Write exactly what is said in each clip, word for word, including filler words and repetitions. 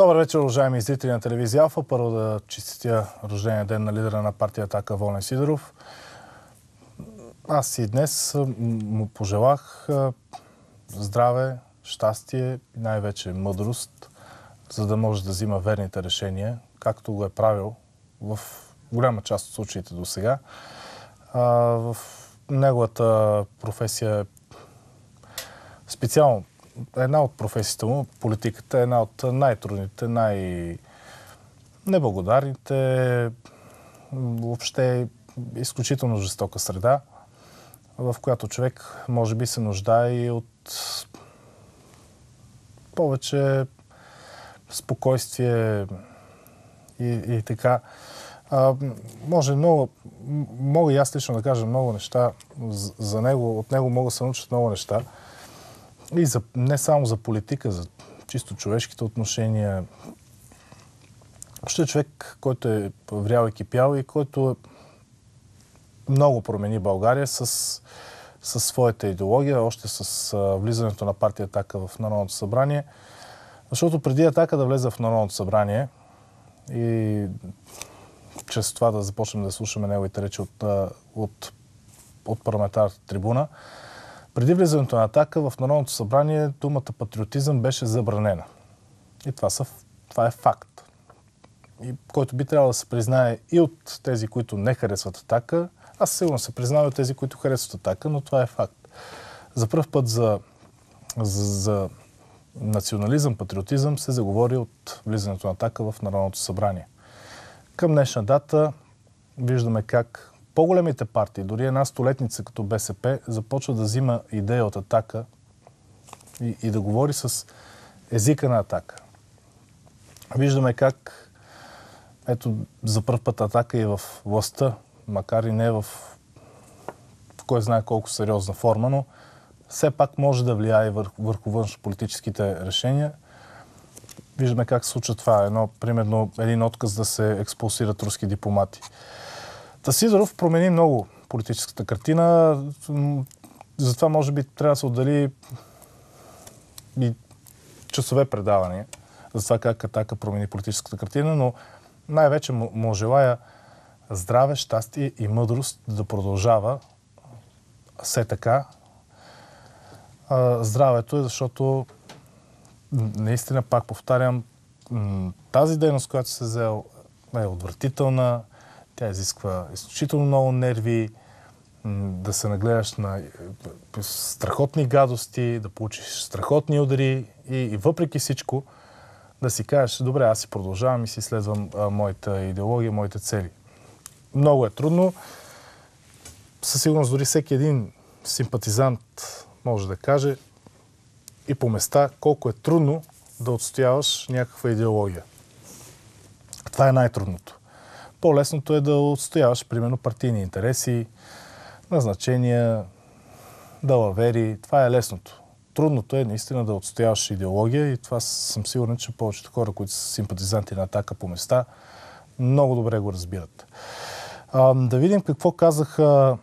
Добър вечер, уважаеми зрители на телевизия Алфа. Първо да честитя рождения ден на лидера на партия Атака Волен Сидеров. Аз и днес му пожелах здраве, щастие и най-вече мъдрост, за да може да взима верните решения, както го е правил в голяма част от случаите до сега. В неговата професия е специално една от професиите му, политиката е една от най-трудните, най-неблагодарните, въобще изключително жестока среда, в която човек може би се нуждае и от повече спокойствие и, и така. А, може много, мога и аз лично да кажа много неща за него, от него мога да се научат много неща. И за, не само за политика, за чисто човешките отношения. Въобще човек, който е врял и кипял и който много промени България с, с своята идеология, още с а, влизането на партия Атака в Народното събрание. Защото преди Атака да влезе в Народното събрание и чрез това да започнем да слушаме неговите речи от, от, от парламентарната трибуна, преди влизането на Атака в Народното събрание думата патриотизъм беше забранена. И това, са, това е факт. И който би трябвало да се признае и от тези, които не харесват Атака. Аз сигурно се признавам от тези, които харесват Атака, но това е факт. За пръв път за, за, за национализъм, патриотизъм се заговори от влизането на Атака в Народното събрание. Към днешна дата виждаме как по-големите партии, дори една столетница като БСП, започва да взима идея от Атака и, и да говори с езика на Атака. Виждаме как ето за първ път Атака е в властта, макар и не в, в кой знае колко сериозна форма, но все пак може да влияе върху, върху външнополитическите решения. Виждаме как се случва това. Едно, примерно един отказ да се експулсират руски дипломати. Та Сидеров промени много политическата картина. Затова може би трябва да се отдели и часове предавания за това как Атака промени политическата картина, но най-вече му, му желая здраве, щастие и мъдрост да продължава все така. А, здравето е, защото наистина, пак повтарям, тази дейност, която се взел, е отвратителна. Тя изисква изключително много нерви, да се нагледаш на страхотни гадости, да получиш страхотни удари и, и въпреки всичко да си кажеш, добре, аз си продължавам и си следвам а, моята идеология, моите цели. Много е трудно. Със сигурност дори всеки един симпатизант може да каже и по места колко е трудно да отстояваш някаква идеология. Това е най-трудното. По-лесното е да отстояваш, примерно, партийни интереси, назначения, далавери. Това е лесното. Трудното е наистина да отстояваш идеология и това съм сигурен, че повечето хора, които са симпатизанти на Атака по места, много добре го разбират. А, да видим какво казаха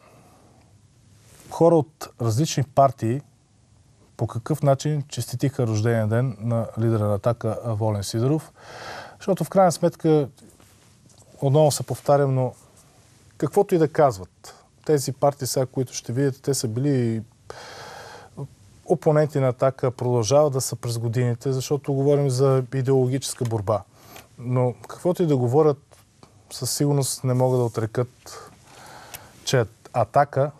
хора от различни партии, по какъв начин честитиха рождения ден на лидера на Атака Волен Сидеров. Защото в крайна сметка, отново се повтарям, но каквото и да казват, тези партии сега, които ще видите, те са били опоненти на Атака, продължават да са през годините, защото говорим за идеологическа борба. Но каквото и да говорят, със сигурност не могат да отрекат, че Атака,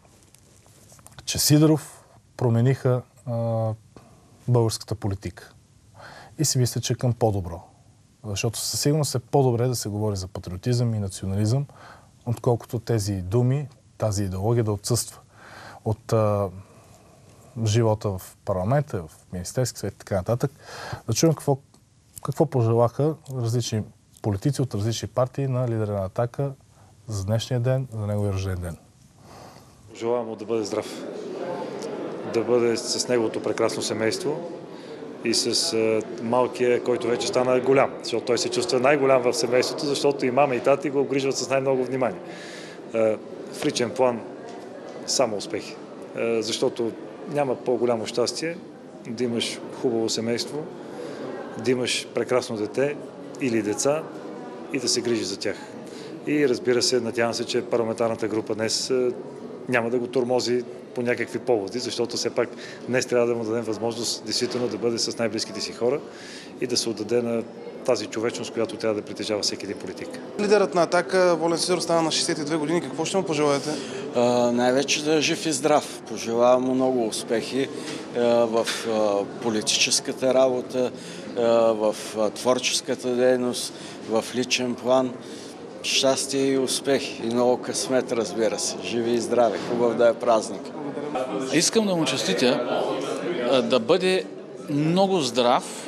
че Сидеров промениха а, българската политика. И си мисля, че към по-добро. Защото със сигурност е по-добре да се говори за патриотизъм и национализъм, отколкото тези думи, тази идеология да отсъства от а, живота в парламента, в Министерски съвет и така нататък. Да чуем какво, какво пожелаха различни политици от различни партии на лидера на Атака за днешния ден, за неговия рожден ден. Желавам му да бъде здрав, да бъде с неговото прекрасно семейство и с а, малкия, който вече стана голям, защото той се чувства най-голям в семейството, защото и мама и тати го обгрижват с най-много внимание. А, в личен план само успехи, а, защото няма по-голямо щастие да имаш хубаво семейство да имаш прекрасно дете или деца и да се грижи за тях. И разбира се, надявам се, че парламентарната група днес няма да го тормози по някакви поводи, защото все пак днес трябва да му дадем възможност действително да бъде с най-близките си хора и да се отдаде на тази човечност, която трябва да притежава всеки един политик. Лидерът на Атака Волен Сидеров стана на шейсет и две години. Какво ще му пожелаете? Uh, най-вече да е жив и здрав. Пожелавам му много успехи uh, в uh, политическата работа, uh, в uh, творческата дейност, в личен план. Щастие и успехи и много късмет, разбира се. Живи и здрави. Хубав да е празник. Искам да му честитя да бъде много здрав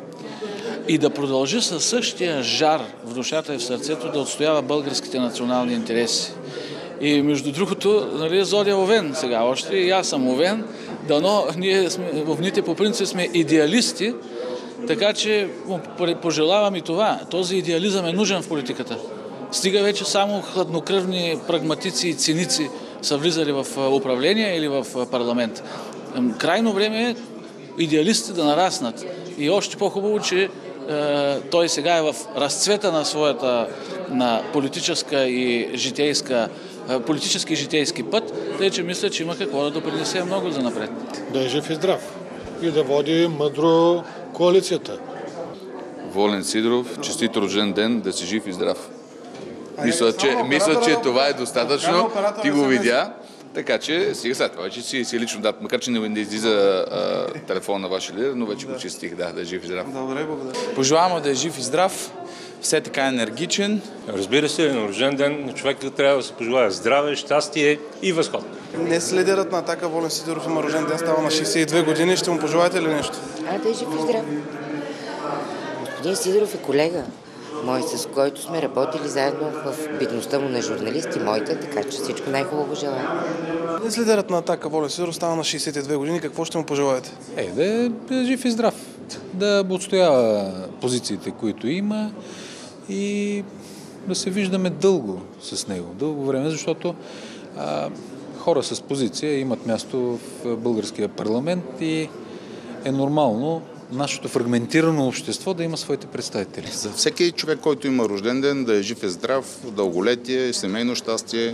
и да продължи със същия жар в душата и в сърцето да отстоява българските национални интереси. И между другото, нали, Зодия Овен сега още, и аз съм Овен, дано ние сме, овните по принцип сме идеалисти, така че пожелавам и това. Този идеализъм е нужен в политиката. Стига вече само хладнокръвни прагматици и циници са влизали в управление или в парламент. Крайно време е идеалистите да нараснат. И още по-хубаво, че е, той сега е в разцвета на своята на политическа и житейска, е, политически и житейски път, тъй че мисля, че има какво да допринесе много за напред. Да е жив и здрав и да води мъдро коалицията. Волен Сидеров, честит рожден ден, да си жив и здрав. Мисля, че, мисля, че това е достатъчно. Ти го видя. Така че, сега след това, че си, си лично дат, макар че не излиза телефон на вашия лидер, но вече да. го честих, да, да е жив и здрав. Добре, благодаря. Пожелавам да е жив и здрав, все така енергичен. Разбира се, на рожден ден на човека трябва да се пожелая здраве, щастие и възход. Днес лидерът на Атака Волен Сидеров има рожден ден, става на шейсет и две години. Ще му пожелаете ли нещо? А, да е жив и здрав. Господин Сидеров е колега мой, с който сме работили заедно в бедността му на журналисти, моята, така че всичко най-хубаво желая. Днес лидерът на Атака Волен Сидеров става на шейсет и две години. Какво ще му пожелаете? Е, да е жив и здрав. Да отстоява позициите, които има и да се виждаме дълго с него, дълго време, защото а, хора с позиция имат място в българския парламент и е нормално нашето фрагментирано общество да има своите представители. За всеки човек, който има рожден ден, да е жив и здрав, дълголетие, семейно щастие.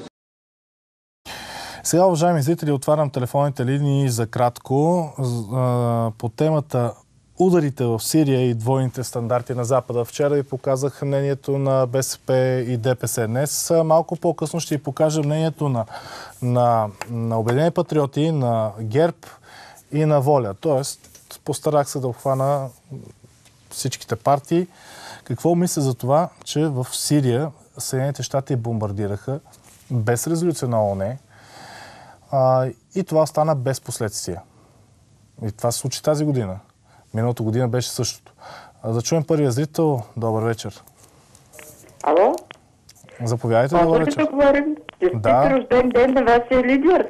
Сега, уважаеми зрители, отварям телефонните линии за кратко по темата ударите в Сирия и двойните стандарти на Запада. Вчера ви показах мнението на БСП и ДПС. Днес малко по-късно ще ви покажа мнението на, на, на Обединени патриоти, на ГЕРБ и на Воля. Тоест, постарах се да обхвана всичките партии. Какво мисля за това, че в Сирия Съединените щати бомбардираха без резолюция на ООН а, и това стана без последствия. И това се случи тази година. Миналата година беше същото. А, да чуем първия зрител. Добър вечер. Ало? Заповядайте, добър вечер. Да говорим? Честит да. рожден ден на вашия лидер.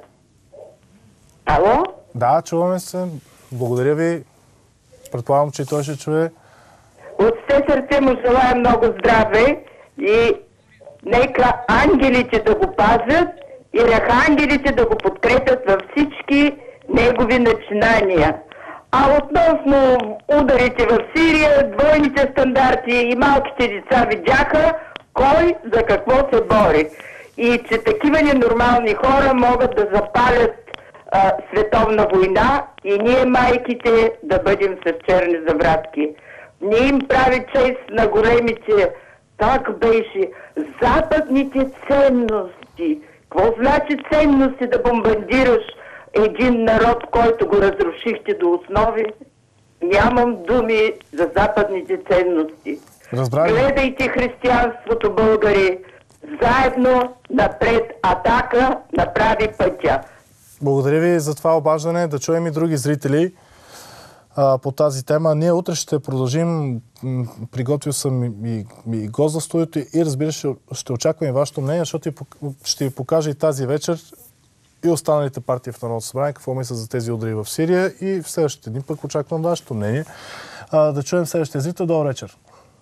Ало? Да, чуваме се. Благодаря ви. Предполагам, че и той ще чуе. От все сърце му желая много здраве и нека ангелите да го пазят и архангелите да го подкрепят във всички негови начинания. А относно ударите в Сирия, двойните стандарти и малките деца видяха кой за какво се бори. И че такива ненормални хора могат да запалят а, световна война и ние, майките, да бъдем с черни завратки. Не им прави чест на големите, так беше, западните ценности. Какво значи ценности да бомбардираш един народ, който го разрушихте до основи? Нямам думи за западните ценности. Разбрали. Гледайте християнството, българи. Заедно напред. Атака направи пътя. Благодаря ви за това обаждане. Да чуем и други зрители а, по тази тема. Ние утре ще продължим. Приготвил съм и, и, и гост за студиото и разбира се, ще очаквам и вашето мнение, защото ще ви покажа и тази вечер и останалите партии в Народното събрание, какво мислят за тези удари в Сирия и в следващите дни пък очаквам вашето мнение. А, да чуем следващия зрител. Добър вечер.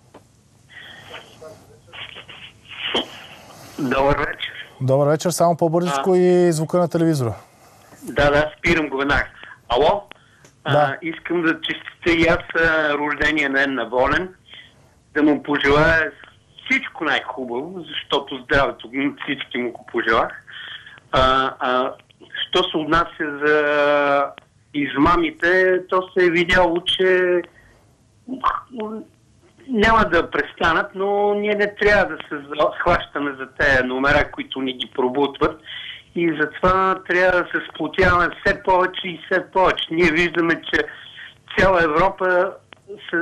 Добър вечер. Добър вечер. Само по-бързичко и звука на телевизора. Да, да, спирам го веднага. Ало? А, искам да честитя и аз рождения ден на Волен, да му пожелая всичко най-хубаво, защото здравето всички му го пожелах. А, а, що се отнася за измамите, то се е видяло, че няма да престанат, но ние не трябва да се хващаме за тези номера, които ни ги пробутват. И затова трябва да се сплотяваме все повече и все повече. Ние виждаме, че цяла Европа се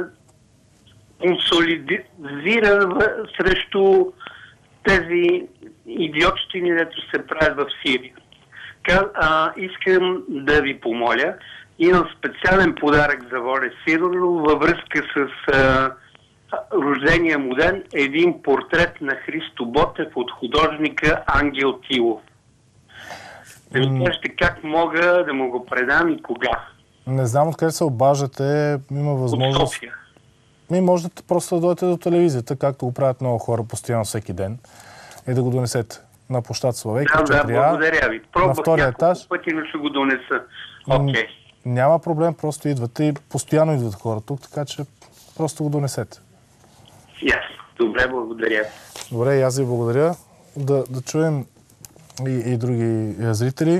консолидира срещу тези идиотщини, дето се правят в Сирия. А, искам да ви помоля, имам специален подарък за Волен Сидеров във връзка с а, рождения му ден, един портрет на Христо Ботев от художника Ангел Тилов. Да ми кажете как мога да му го предам и кога. Не знам откъде се обаждате, има възможност... От София. Ми можете просто да дойдете до телевизията, както го правят много хора постоянно всеки ден, и да го донесете на площад Славейки, да, четири А, да, благодаря ви. Пробвах на втория етаж. пъти, но ще го донеса. Okay. Няма проблем, просто идвате и постоянно идват хора тук, така че просто го донесете. Yes. Добре, благодаря. Добре, и аз ви благодаря. Да, да чуем и, и други зрители.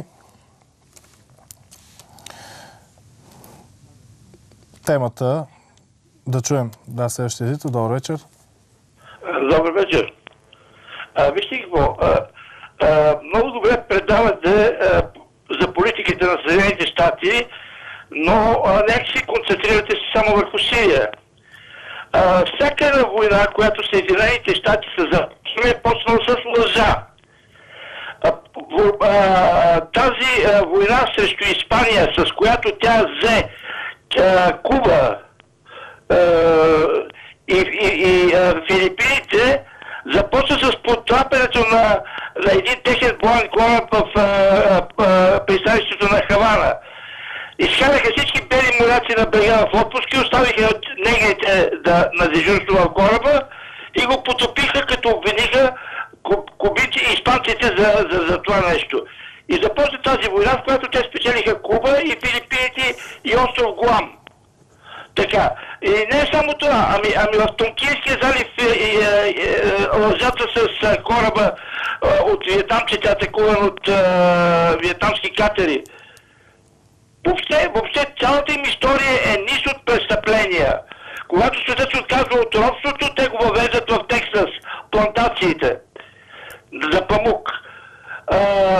Темата, да чуем, да, следващия зрител. Добър вечер. Добър вечер. А, вижте какво, а, а, много добре предавате а, за политиките на Съединените щати, но нека си концентрирате се само върху Сирия. А, всяка една война, която Съединените щати са започнали, е почнала с лъжа. А, а, тази а, война срещу Испания, с която тя взе а, Куба а, и, и, и а, Филипините, започва с потрапянето на, на един техен боен кораб в а, а, пристанището на Хавана. Изкараха всички бели моряци на брега в отпуск и оставиха от негрите да, на дежурство в кораба и го потопиха, като обвиниха кубици и испанците за, за, за това нещо. И започна тази война, в която те спечелиха Куба и Филипините и остров Гуам. Така. И не е само това, ами, ами в Тонкийския залив е, е, е, лъжата с кораба е, от виетнамците, атакуван от е, виетнамски катери. Въобще, въобще цялата им история е низ от престъпления. Когато светът се отказва от робството, те го въвеждат в Тексас, плантациите за памук. А,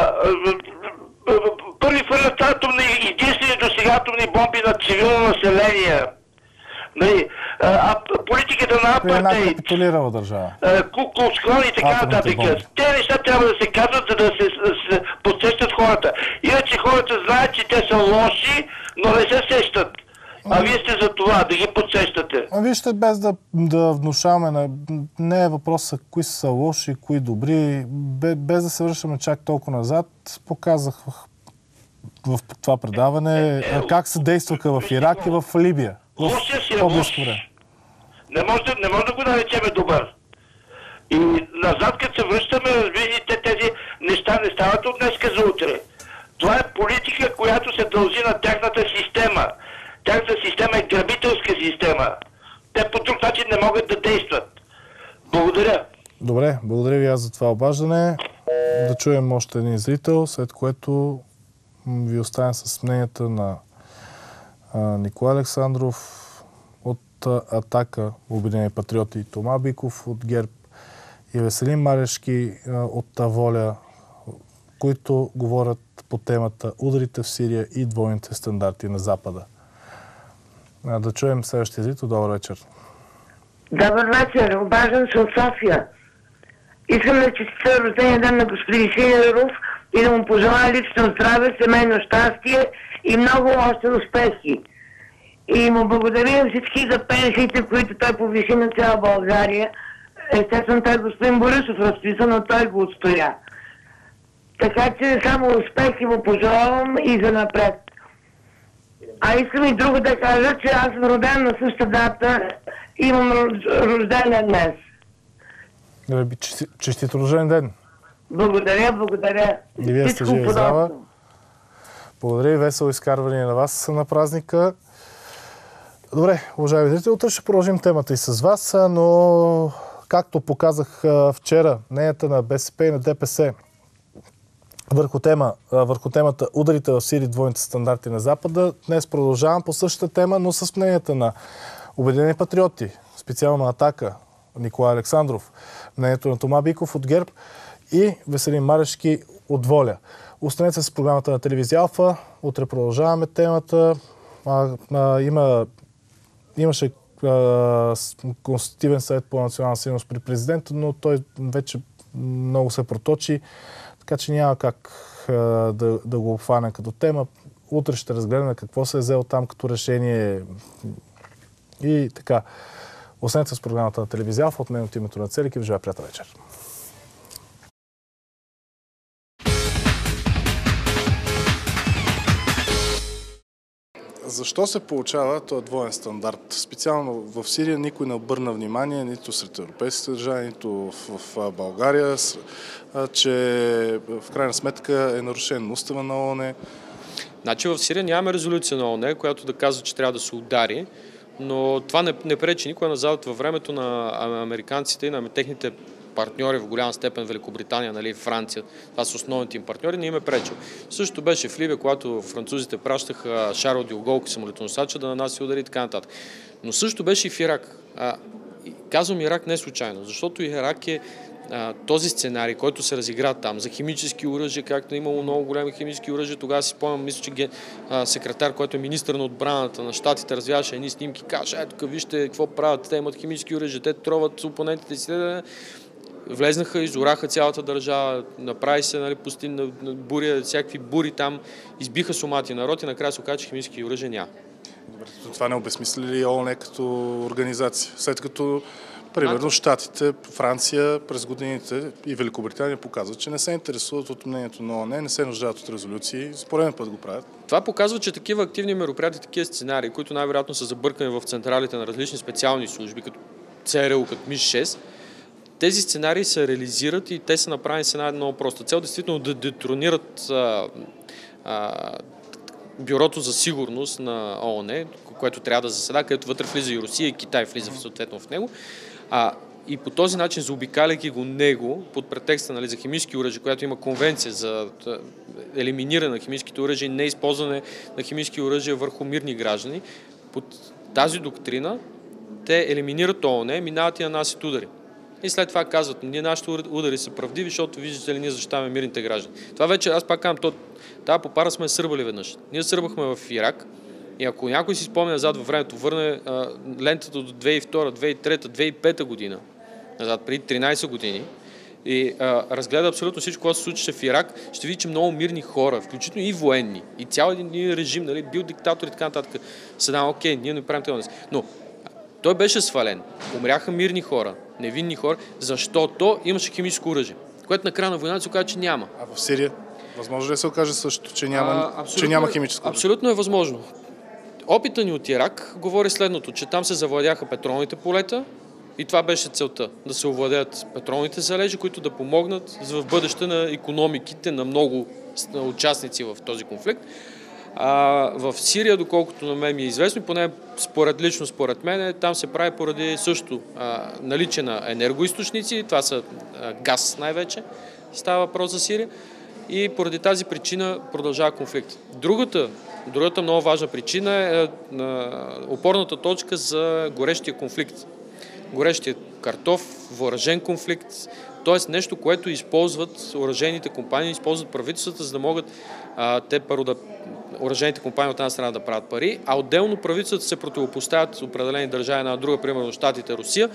първи фърлят атомни, единствени до сега атомни бомби на цивилно население. Нали, а, политиката на апартейт, капитулирала държава, Ку-Клукс-Клан и така нататък. Те неща трябва да се казват, за да се, се подсещат хората. Иначе хората знаят, че те са лоши, но не се сещат. А вие сте за това, да ги подсещате. А вижте, без да, да внушаваме, на... не е въпросът кои са лоши, кои добри, без да се връщаме чак толкова назад, показах в, в това предаване как се действаха в Ирак и в Либия. Лошия си е лош. Не може, не може да го наречеме добър. И назад, като се връщаме, видите, тези неща не стават от днеска за утре. Това е политика, която се дължи на тяхната система. Тяхната система е грабителска система. Те по друг начин не могат да действат. Благодаря. Добре, благодаря ви аз за това обаждане. Да чуем още един зрител, след което ви оставям с мненията на Николай Александров от Атака, Обединени патриоти, и Тома Биков от ГЕРБ и Веселин Марешки от Воля, които говорят по темата ударите в Сирия и двойните стандарти на Запада. Да чуем следващия зрител. Добър вечер. Добър вечер. Обаждам се от София. Искам да честитя рождения ден на господин Сидеров и да му пожелая лично здраве, семейно щастие и много още успехи. И му благодаря всички за пенсиите, които той повиши на цяла България. Естествено, той господин Борисов разписа, но той го отстоя. Така че само успехи му пожелавам и за напред. А искам и друго да кажа, че аз съм роден на същата дата, имам рожден днес. Честит рожден ден! Благодаря, благодаря. И вие сте живи здрава. Благодаря и весело изкарване на вас на празника. Добре, уважаеми зрители, утре ще продължим темата и с вас, но както показах вчера, мненията на БСП и на ДПС върху, тема, върху темата ударите в Сирия, двойните стандарти на Запада, днес продължавам по същата тема, но с мненията на Обединени патриоти, специално Атака, Николай Александров, мнението на Тома Биков от ГЕРБ и Веселин Марешки от Воля. Останете с програмата на телевизия Алфа. Утре продължаваме темата. А, а, има, имаше а, консултативен съвет по национална сигурност при президента, но той вече много се проточи, така че няма как а, да, да го обхванем като тема. Утре ще разгледаме какво се е взело там като решение и така. Останете с програмата на телевизия Алфа. От мен от името на Целик и ви желая приятна вечер. Защо се получава този двоен стандарт? Специално в Сирия никой не обърна внимание, нито сред европейските държави, нито в, в България, че в крайна сметка е нарушен устава на ООН. Значи в Сирия нямаме резолюция на ООН, която да казва, че трябва да се удари, но това не, не пречи никога назад във времето на американците и на техните партньори в голяма степен Великобритания, нали, Франция, това са основните им партньори, не им е пречил. Също беше в Либия, когато французите пращаха Шарл де Гол, самолетоносача, да нанася удари и така нататък. Но също беше и в Ирак. А, казвам Ирак не случайно, защото Ирак е а, този сценарий, който се разигра там за химически оръжия, както е имало много големи химически оръжия. Тогава си спомням, мисля, че ген, а, секретар, който е министър на отбраната на щатите, развяваше едни снимки, каже, ето тук вижте какво правят, те имат химически оръжия, те троват опонентите си. Влезнаха, изораха цялата държава, направи се, нали, пустинна буря, всякакви бури там, избиха сумати народ и накрая се оказа, че химически оръжия няма. Добре, това не обезмисли ли ООН като организация? След като, примерно, Щатите, Франция през годините и Великобритания показват, че не се интересуват от мнението на ООН, не се нуждаят от резолюции, за пореден път го правят. Това показва, че такива активни мероприятия, такива сценарии, които най-вероятно са забъркани в централите на различни специални служби, като ЦРУ, като МИ шест, тези сценарии се реализират и те са направени с една много проста цел, действително да детронират а, а, Бюрото за сигурност на ООН, което трябва да заседа, където вътре влиза и Русия, и Китай влиза съответно в него. А, и по този начин, заобикаляйки го него, под претекста, нали, за химически оръжия, която има конвенция за елиминиране на химическите оръжия и неизползване на химически оръжия върху мирни граждани, под тази доктрина те елиминират ООН, минават и нанасят удари. И след това казват, ние нашите удари са правдиви, защото виждате ли, ние защитаваме мирните граждани. Това вече, аз пак казвам, тази попара сме сърбали веднъж. Ние сърбахме в Ирак и ако някой си спомня назад във времето, върне а, лентата до две хиляди и втора, две хиляди и трета, две хиляди и пета година, назад, преди тринайсет години, и а, разгледа абсолютно всичко, което се случваше в Ирак, ще види, че много мирни хора, включително и военни, и цял един режим, нали, бил диктатор и така нататък, седам, окей, ние не правим това. Но той беше свален. Умряха мирни хора, невинни хора, защото имаше химическо оръжие, което на края на войната се оказа, че няма. А в Сирия? Възможно ли се окаже също, че няма, а, че няма химическо оръжие? Абсолютно е възможно. Опита ни от Ирак говори следното, че там се завладяха петролните полета и това беше целта. Да се овладеят петролните залежи, които да помогнат в бъдеще на икономиките на много участници в този конфликт. А, в Сирия, доколкото на мен ми е известно, поне според, лично според мен, там се прави поради също а, наличие на енергоизточници, това са а, газ най-вече, става въпрос за Сирия, и поради тази причина продължава конфликт. Другата, другата много важна причина е а, опорната точка за горещия конфликт. Горещия картоф, въоръжен конфликт, т.е. нещо, което използват оръжейните компании, използват правителствата, за да могат а, те първо да оръжейните компании от една страна да правят пари, а отделно правителствата се противопоставят с определени държави на друга, примерно Щатите, Русия,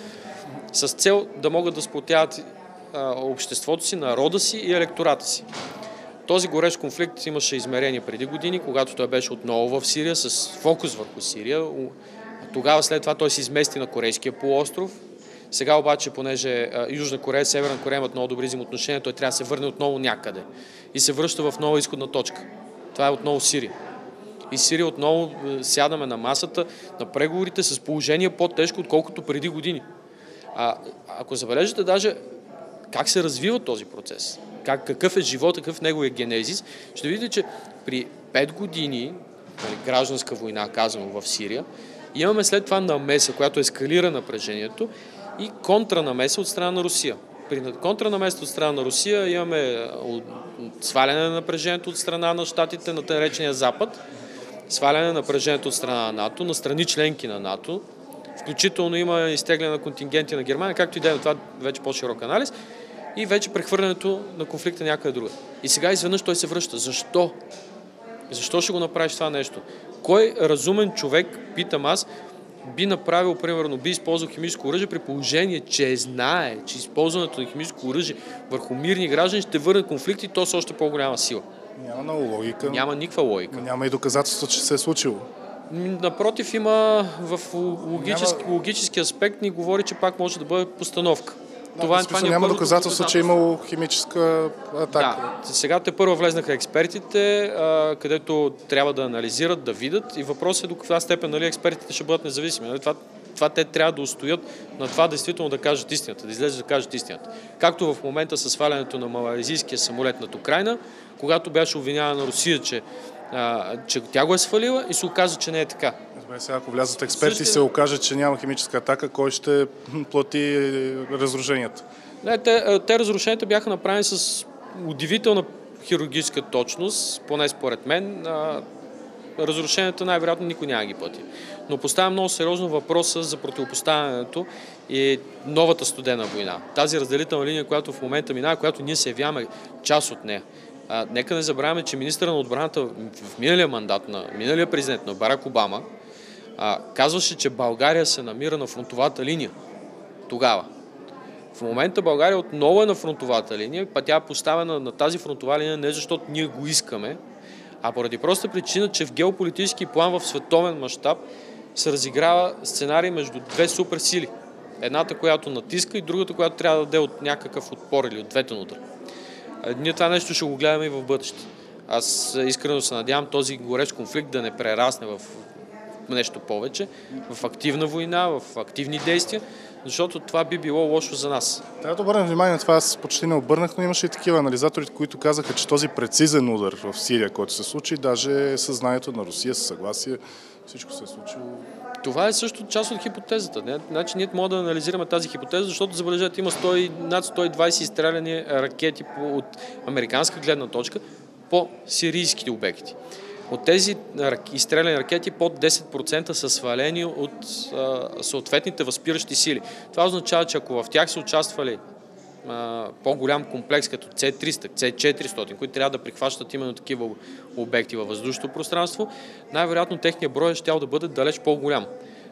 с цел да могат да сплотяват а, обществото си, народа си и електората си. Този горещ конфликт имаше измерение преди години, когато той беше отново в Сирия, с фокус върху Сирия. Тогава след това той се измести на Корейския полуостров. Сега обаче, понеже а, Южна Корея и Северна Корея имат много добри взаимоотношения, той трябва да се върне отново някъде и се връща в нова изходна точка. Това е отново Сирия. И Сирия отново сядаме на масата на преговорите с положение по-тежко, отколкото преди години. А, ако забележите даже как се развива този процес, как, какъв е живот, какъв неговия генезис, ще видите, че при пет години нали, гражданска война, казано в Сирия, имаме след това намеса, която ескалира напрежението и контранамеса от страна на Русия. При контранамеса от страна на Русия имаме сваляне на напрежението от страна на щатите на наречения Запад, сваляне на напрежението от страна на НАТО, на страни членки на НАТО, включително има изтегляне на контингенти на Германия, както и да е това вече по-широк анализ, и вече прехвърлянето на конфликта някъде друга. И сега изведнъж той се връща. Защо? Защо ще го направиш това нещо? Кой разумен човек, питам аз, би направил, примерно, би използвал химическо оръжие при положение, че знае, че използването на химическо оръжие върху мирни граждани ще върне конфликт и то с още по-голяма сила? Няма много логика. Няма никаква логика. Няма и доказателство, че се е случило. Напротив, има в логически, няма... логически аспект ни говори, че пак може да бъде постановка. Да, това, това няма доказателство, че е имало химическа атака. Да, сега те първо влезнаха експертите, а, където трябва да анализират, да видят и въпросът е до каква степен нали, експертите ще бъдат независими. Нали? Това, това те трябва да устоят на това действително да кажат истината, да излезат да кажат истината. Както в момента със свалянето на малайзийския самолет над Украйна, когато беше обвинявана на Русия, че, а, че тя го е свалила и се оказа, че не е така. Сега, ако влязат експерти и се окаже, че няма химическа атака, кой ще плати разрушенията? Не, те, те разрушенията бяха направени с удивителна хирургическа точност, поне според мен. А, разрушенията най-вероятно никой няма ги плати. Но поставя много сериозно въпроса за противопоставянето и новата студена война. Тази разделителна линия, която в момента минава, която ние се явяваме част от нея. А, нека не забравяме, че министъра на отбраната в миналия мандат на миналия президент на Барак Обама а, казваше, че България се намира на фронтовата линия. Тогава. В момента България отново е на фронтовата линия, па тя е поставена на тази фронтова линия не защото ние го искаме, а поради проста причина, че в геополитически план в световен мащаб се разиграва сценарий между две суперсили. Едната, която натиска и другата, която трябва да даде от някакъв отпор или ответен удар. Ние това нещо ще го гледаме и в бъдеще. Аз искрено се надявам този горещ конфликт да не прерасне в нещо повече, в активна война, в активни действия, защото това би било лошо за нас. Трябва да обърнем внимание на това, аз почти не обърнах, но имаше и такива анализатори, които казаха, че този прецизен удар в Сирия, който се случи, даже съзнанието на Русия, със съгласие, всичко се е случило. Това е също част от хипотезата. Значи ние можем да анализираме тази хипотеза, защото забележете, има сто, над сто и двайсет изстреляни ракети по, от американска гледна точка по сирийските обекти. От тези изстреляни ракети под десет процента са свалени от а, съответните възпиращи сили. Това означава, че ако в тях са участвали а, по-голям комплекс като С триста, С четиристотин, които трябва да прихващат именно такива обекти във въздушното пространство, най-вероятно техният брой ще да бъде далеч по-голям.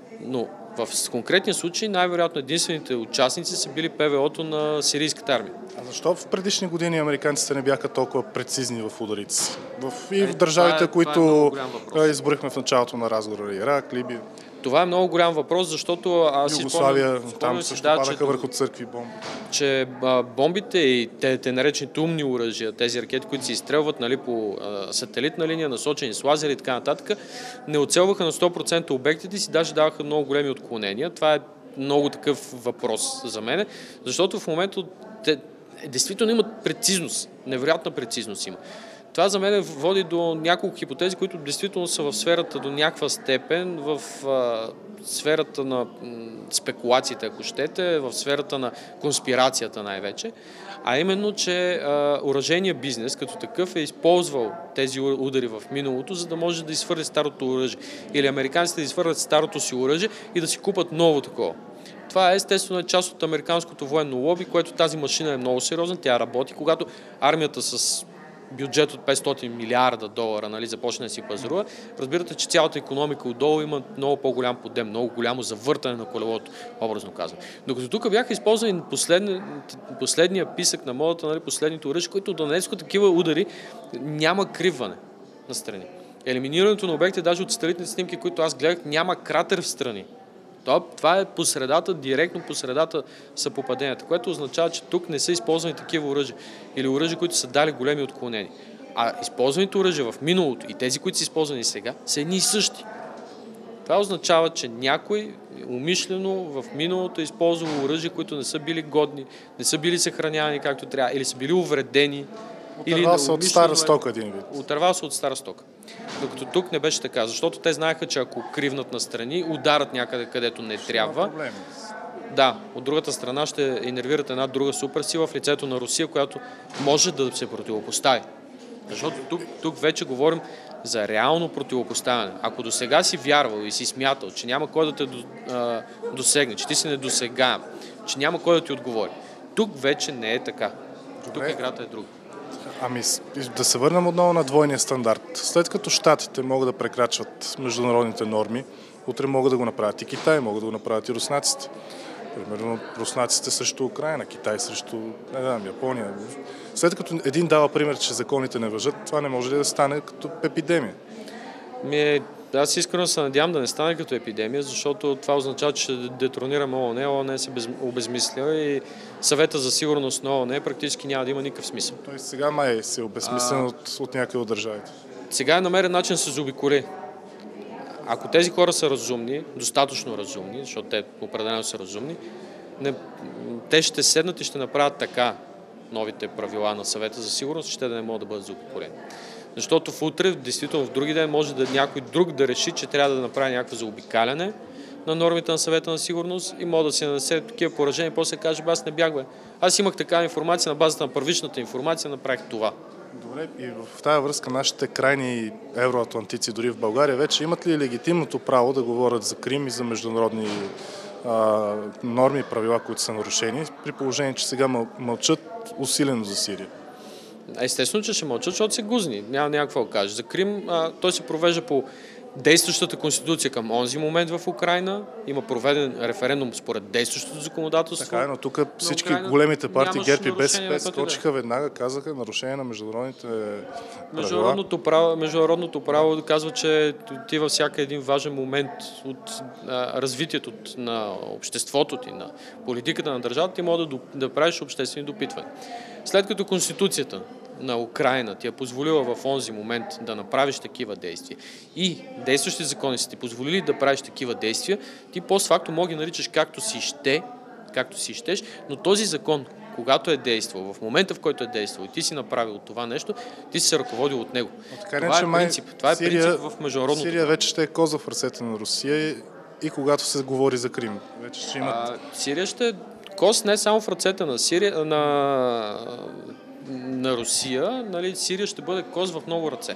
Но в конкретния случай най-вероятно единствените участници са били ПВО-то на сирийската армия. А защо в предишни години американците не бяха толкова прецизни в ударите си? В, и в държавите, е, които е изборихме в началото на разговора, Ирак, Либия. Това е много голям въпрос, защото аз Югославия, си спомням, там също да, падаха че, върху църкви бомби. Че а, бомбите и те, те наречените умни оръжия, тези ракети, които се изстрелват нали, по а, сателитна линия, насочени с лазери и така нататък, не оцелваха на сто процента обектите си, даже даваха много големи отклонения. Това е много такъв въпрос за мен, защото в момента те действително имат прецизност, невероятна прецизност има. Това за мен води до няколко хипотези, които действително са в сферата до някаква степен, в а, сферата на м, спекулациите, ако щете, в сферата на конспирацията най-вече, а именно, че а, оръжейният бизнес като такъв е използвал тези удари в миналото, за да може да изхвърли старото оръжие. Или американците да изхвърлят старото си оръжие и да си купат ново такова. Това е естествено част от американското военно лоби, което тази машина е много сериозна, тя работи, когато армията с бюджет от петстотин милиарда долара нали, започне да си пазарува, разбирате, че цялата икономика отдолу има много по-голям подем, много голямо завъртане на колелото, образно казвам. Докато тук бяха използвани последни, последния писък на модата, нали, последните оръжия, които до нанесоха такива удари, няма криване на страни. Елиминирането на обекти, даже от сателитните снимки, които аз гледах, няма кратер в страни. Това е по средата, директно по средата са попаденията, което означава, че тук не са използвани такива оръжия или оръжия, които са дали големи отклонения. А използваните оръжия в миналото и тези, които са използвани сега, са едни и същи. Това означава, че някой умишлено в миналото е използвал оръжия, които не са били годни, не са били съхранявани както трябва или са били увредени Отървал се от стара стока един вид. Отървал се от стара стока. Докато тук не беше така, защото те знаеха, че ако кривнат настрани, ударат някъде, където не трябва. Да, от другата страна ще инервират една друга суперсила в лицето на Русия, която може да се противопостави. Защото тук, тук вече говорим за реално противопоставяне. Ако до сега си вярвал и си смятал, че няма кой да те досегне, че ти си недосегаем, че няма кой да ти отговори, тук вече не е така. Тук играта е друга. Ами да се върнем отново на двойния стандарт. След като щатите могат да прекрачват международните норми, утре могат да го направят и Китай, могат да го направят и руснаците. Примерно руснаците срещу Украина, Китай срещу не знам, Япония. След като един дава пример, че законите не важат, това не може ли да стане като епидемия? Ми, аз искрено се надявам да не стане като епидемия, защото това означава, че ще детронираме ООН, ООН се обезмисля и съвета за сигурност на ООН практически няма да има никакъв смисъл. Той сега май се обезмислен а... от, от някъде от държавите. Сега е намерен начин да се заобиколи. Ако тези хора са разумни, достатъчно разумни, защото те определено са разумни, не, те ще седнат и ще направят така новите правила на съвета за сигурност, че те да не могат да бъдат заобиколени. Защото в утре, действително в други ден, може да някой друг да реши, че трябва да направи някакво заобикаляне на нормите на съвета на сигурност и може да се нанесе такива поражения и после каже, аз не бях бе. Аз имах такава информация, на базата на първичната информация направих това. Добре, и в тази връзка нашите крайни евроатлантици, дори в България, вече имат ли легитимното право да говорят за Крим и за международни а, норми и правила, които са нарушени, при положение, че сега мълчат усилено за Сирия? Естествено, че ще мълчат, защото се гузни. Няма някакво да каже. За Крим а, той се провежда по действащата конституция към онзи момент в Украина. Има проведен референдум според действащото законодателство. Така е, но тук всички големите партии, ГЕРБ и БСП, скочиха веднага, казаха нарушение на международните международното право. Международното право казва, че ти във всяка един важен момент от а, развитието на обществото ти, на политиката на държавата, ти може да, да правиш обществени допитвания. След като конституцията на Украина ти е позволила в онзи момент да направиш такива действия и действащи закони са ти позволили да правиш такива действия, ти постфактум може да наричаш както си ще, както си щеш, но този закон, когато е действал, в момента в който е действал и ти си направил това нещо, ти си се ръководил от него. Така, това, не, е принцип, това е Сирия, принцип в международното. Сирия вече ще е коза в ръцете на Русия и, и когато се говори за Крим. Вече ще имат... а, Сирия ще е коз не само в ръцете на Сирия, на на Русия, нали, Сирия ще бъде коз в много ръце.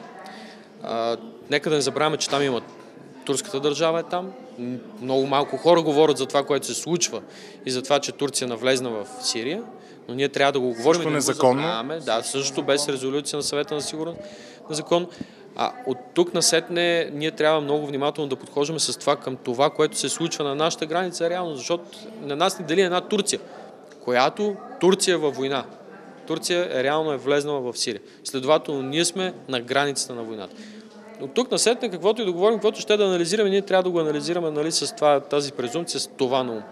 А, нека да не забравяме, че там има турската държава е там. Много малко хора говорят за това, което се случва и за това, че Турция навлезна в Сирия, но ние трябва да го говорим и да го забравяме. Да, също без резолюция на съвета на сигурност на закон. А от тук насетне ние трябва много внимателно да подхождаме с това към това, което се случва на нашата граница реално, защото на нас ни дели една Турция, която Турция е във война. Турция реално е влезнала в Сирия. Следователно, ние сме на границата на войната. От тук насетне, каквото и да говорим, каквото ще да анализираме, ние трябва да го анализираме, нали, с това, тази презумпция, с това на ум.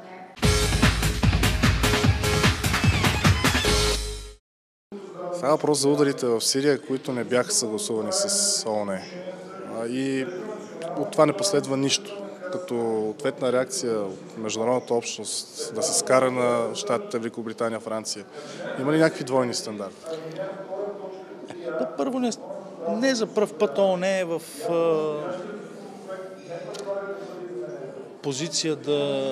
Това е въпрос за ударите в Сирия, които не бяха съгласувани с ООН. И от това не последва нищо. Като ответна реакция от международната общност да се скара на щатите Великобритания, Франция. Има ли някакви двойни стандарти? Да, първо, не, не за пръв път ООН е в а, позиция да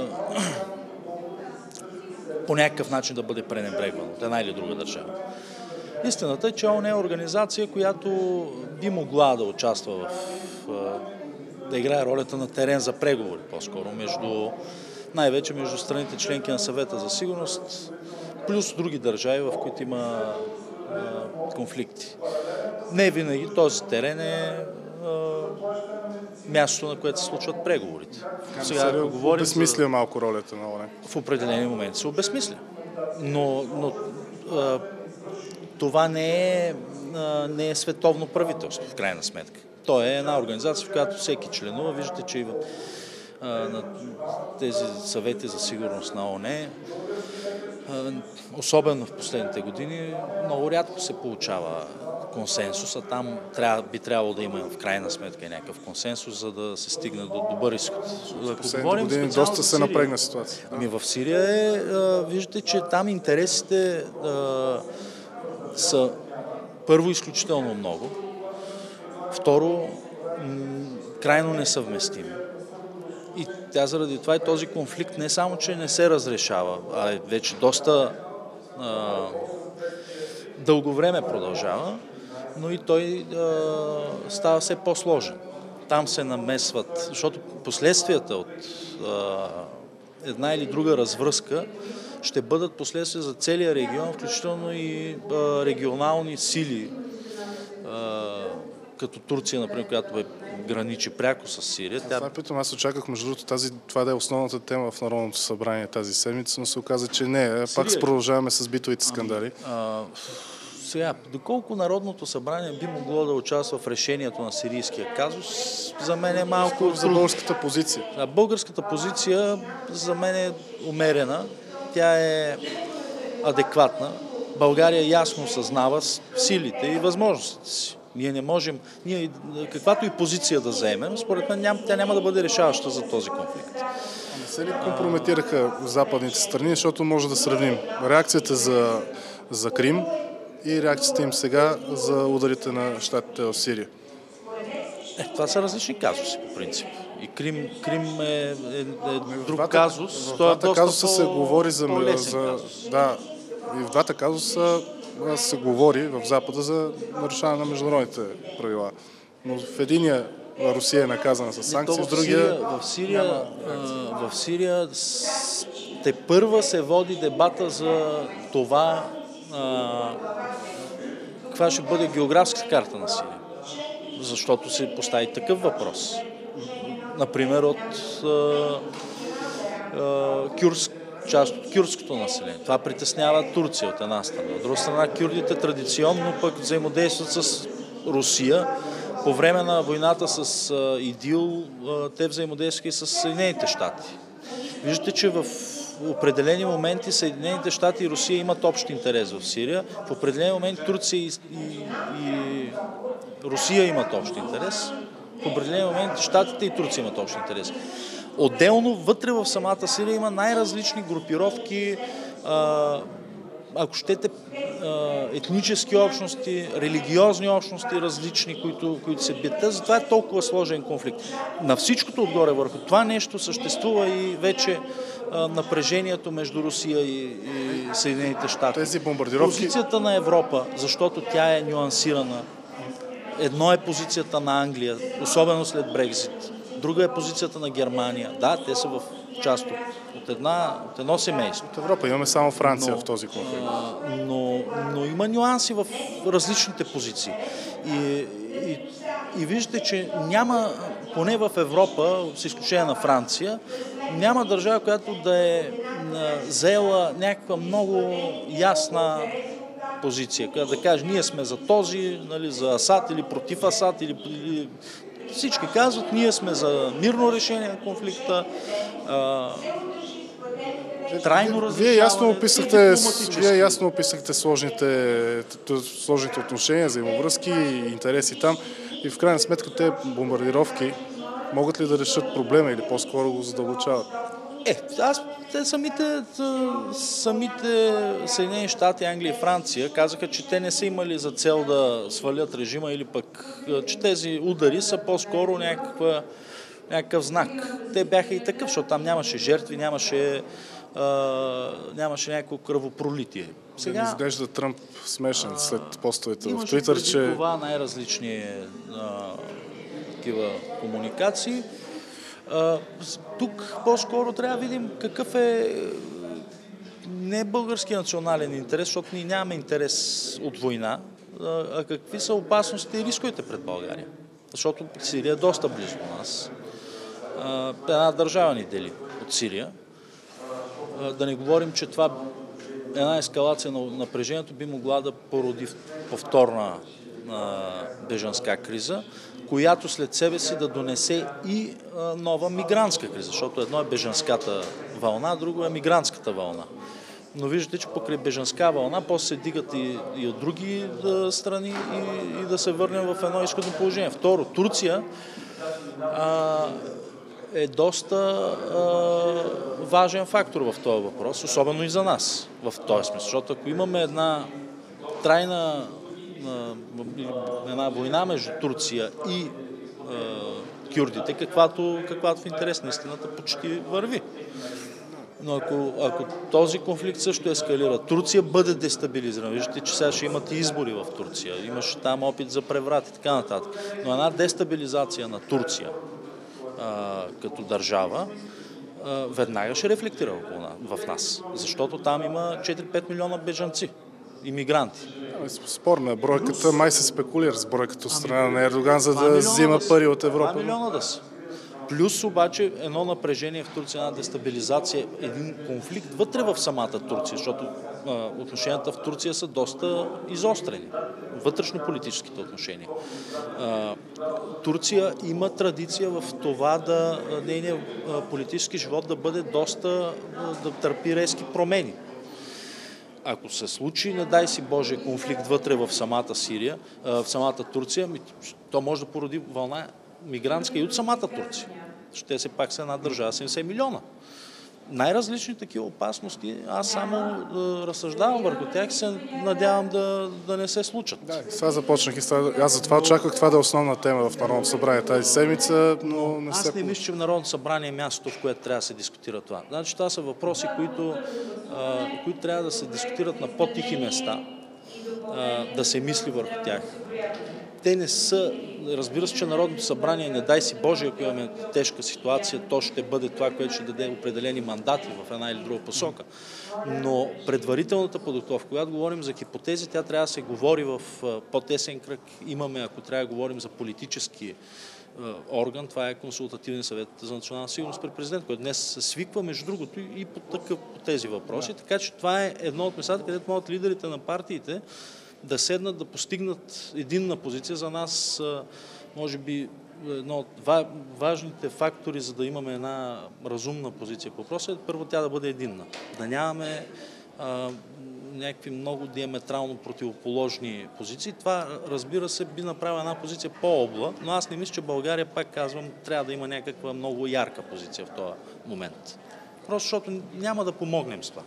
по някакъв начин да бъде пренебрегван от една или друга държава. Истината е, че ООН е организация, която би могла да участва в а, да играе ролята на терен за преговори, по-скоро, между, най-вече между страните членки на съвета за сигурност, плюс други държави, в които има а, конфликти. Не винаги този терен е а, мястото, на което се случват преговорите. Сега, ако говорим обезмисля за... малко ролята на ООН. В определени моменти се обезмисля. Но, но а, това не е, а, не е световно правителство, в крайна сметка. То е една организация, в която всеки членува. Виждате, че и в а, на тези съвети за сигурност на ООН, а, особено в последните години, много рядко се получава консенсус, а там трябва, би трябвало да има в крайна сметка и някакъв консенсус, за да се стигне до добър изход. В последните години доста се напрегна ситуация. Ами в Сирия е, а, виждате, че там интересите а, са първо, изключително много. Второ, крайно несъвместимо. И тя заради това и този конфликт не само, че не се разрешава, а е вече доста а, дълго време продължава, но и той а, става все по-сложен. Там се намесват, защото последствията от а, една или друга развръзка ще бъдат последствия за целия регион, включително и а, регионални сили, а, като Турция, например, която е граничи пряко с Сирия. Тя... Това питам, аз очаквах, между другото, тази, това да е основната тема в Народното събрание тази седмица, но се оказа, че не. Сирия... Пак продължаваме с битовите скандали. А, а, сега, доколко Народното събрание би могло да участва в решението на сирийския казус, за мен е малко... За българската позиция. А българската позиция за мен е умерена. Тя е адекватна. България ясно съзнава силите и възможностите си. Ние не можем, ние, каквато и позиция да заемем, според мен ням, тя няма да бъде решаваща за този конфликт. Не се ли компрометираха западните страни, защото може да сравним реакцията за, за Крим и реакцията им сега за ударите на щатите в Сирия? Е, това са различни казуси, по принцип. И Крим, Крим е, е, е друг двата, казус. В Той е двата доста казуса се говори за... за да, и в двата казуса се говори в Запада за нарушаване на международните правила. Но в единия Русия е наказана с санкции, в другия... В Сирия, в Сирия те първа се води дебата за това каква ще бъде географска карта на Сирия. Защото се постави такъв въпрос. Например, от Кюрск, част от кюрдското население. Това притеснява Турция от една страна. От друга страна, кюрдите традиционно пък взаимодействат с Русия. По време на войната с ИДИЛ те взаимодействаха и с Съединените щати. Виждате, че в определени моменти Съединените щати и Русия имат общ интерес в Сирия. В определени моменти Турция и, и, и Русия имат общ интерес. В определени моменти Щатите и Турция имат общ интерес. Отделно, вътре в самата Сирия има най-различни групировки, ако щете, етнически общности, религиозни общности различни, които, които се бият. Затова е толкова сложен конфликт. На всичкото отгоре върху това нещо съществува и вече напрежението между Русия и, и Съединените щати. Тези бомбардировки... Позицията на Европа, защото тя е нюансирана. Едно е позицията на Англия, особено след Брекзит. Друга е позицията на Германия. Да, те са в част от, от, една, от едно семейство. От Европа имаме само Франция но, в този конфликт. Но, но има нюанси в различните позиции. И, и, и виждате, че няма, поне в Европа, с изключение на Франция, няма държава, която да е заела някаква много ясна позиция, която да каже, ние сме за този, нали, за Асад или против Асад, или, или всички казват, ние сме за мирно решение на конфликта, а, трайно разрешаване. Вие ясно описахте, вие ясно описахте сложните, сложните отношения, взаимовръзки и интереси там. И в крайна сметка те бомбардировки могат ли да решат проблема или по-скоро го задълбочават? Е, аз, те самите, самите Съединени щати, Англия и Франция казаха, че те не са имали за цел да свалят режима или пък, че тези удари са по-скоро някаква, някакъв знак. Те бяха и такъв, защото там нямаше жертви, нямаше, а, нямаше някакво кръвопролитие. Сега... Да изглежда Тръмп смешен а, след постовете в Твитър, Твитър, че... това най-различни а, такива комуникации. Uh, тук по-скоро трябва да видим какъв е не български национален интерес, защото ние нямаме интерес от война, а какви са опасностите и рисковете пред България. Защото Сирия е доста близо до нас. Uh, една държава ни дели от Сирия. Uh, да не говорим, че това една ескалация на напрежението би могла да породи повторна uh, бежанска криза, която след себе си да донесе и а, нова мигрантска криза, защото едно е бежанската вълна, друго е мигрантската вълна. Но виждате, че покрай бежанска вълна после се дигат и, и от други да, страни и, и да се върнем в едно изходно положение. Второ, Турция а, е доста а, важен фактор в този въпрос, особено и за нас в този смисъл, защото ако имаме една трайна една война между Турция и е, кюрдите, каквато, каквато в интерес на истината почти върви. Но ако, ако този конфликт също ескалира, Турция бъде дестабилизирана. Виждате, че сега ще имат и избори в Турция. Имаше там опит за преврат и така нататък. Но една дестабилизация на Турция а, като държава а, веднага ще рефлектира в нас. Защото там има четири-пет милиона бежанци, имигранти. Спорна бройката, май се спекулира с бройката от страна на Ердоган, за да взима пари от Европа. два милиона да са. Плюс обаче едно напрежение в Турция, една дестабилизация, един конфликт вътре в самата Турция, защото а, отношенията в Турция са доста изострени. Вътрешно-политическите отношения. А, Турция има традиция в това да нейният политически живот да бъде доста, да търпи резки промени. Ако се случи, не дай си Боже, конфликт вътре в самата Сирия, в самата Турция, то може да породи вълна мигрантска и от самата Турция. Ще се пак са една държава, седемдесет милиона. Най-различни такива опасности, аз само да разсъждавам върху тях и се надявам да, да не се случат. Да, това започнах и това, аз затова очаквах това да е основна тема в Народното събрание тази седмица, но не се... Аз не мисля, че в Народното събрание е мястото, в което трябва да се дискутира това. Значи това са въпроси, които, а, които трябва да се дискутират на по-тихи места, а, да се мисли върху тях. Те не са, разбира се, че Народното събрание, не дай си Боже, ако имаме тежка ситуация, то ще бъде това, което ще даде определени мандати в една или друга посока. Но предварителната подготовка, когато говорим за хипотези, тя трябва да се говори в по-тесен кръг. Имаме, ако трябва да говорим за политически орган, това е Консултативен съвет за национална сигурност при президент, който днес се свиква, между другото, и по, такъв, по тези въпроси. Така че това е едно от местата, където могат лидерите на партиите да седнат, да постигнат единна позиция. За нас, може би, едно от важните фактори, за да имаме една разумна позиция по въпроса, е първо тя да бъде единна. Да нямаме а, някакви много диаметрално противоположни позиции. Това, разбира се, би направила една позиция по-обла, но аз не мисля, че България, пак казвам, трябва да има някаква много ярка позиция в този момент. Просто защото няма да помогнем с това.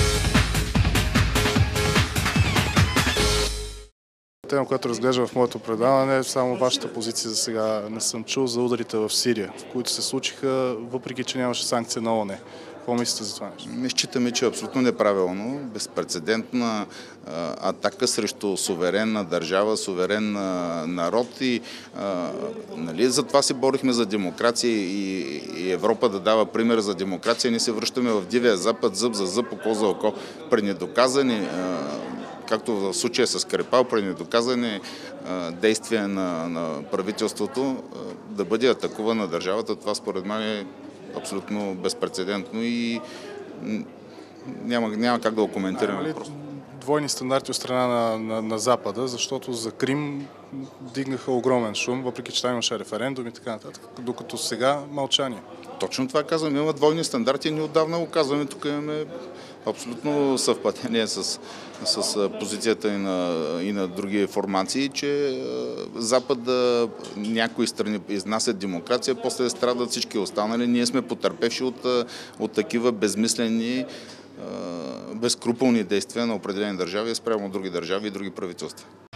Тема, която разглежда в моето предаване, е само вашата позиция за сега. Не съм чул за ударите в Сирия, в които се случиха, въпреки че нямаше санкция на ООН. Какво мислите за това нещо? Не считаме, че е абсолютно неправилно. Безпрецедентна а, атака срещу суверенна държава, суверен а, народ и а, нали, за това се борихме за демокрация и, и Европа да дава пример за демокрация. Ние се връщаме в дивия запад, зъб за зъб, око за око, при недоказани, а, както в случая с Скрипал, при недоказани а, действия на, на правителството, а, да бъде атакувана държавата. Това според мен е абсолютно безпрецедентно и няма, няма как да го коментираме. Двойни стандарти от страна на, на, на Запада, защото за Крим дигнаха огромен шум, въпреки че там имаше референдум и така нататък, докато сега мълчание. Точно това казвам, има двойни стандарти, ние отдавна го казваме, тук имаме абсолютно съвпадение с, с позицията и на, и на други формации, че Запад, някои страни изнасят демокрация, после страдат всички останали. Ние сме потърпевши от, от такива безмислени, безкруполни действия на определени държави спрямо други държави и други правителства.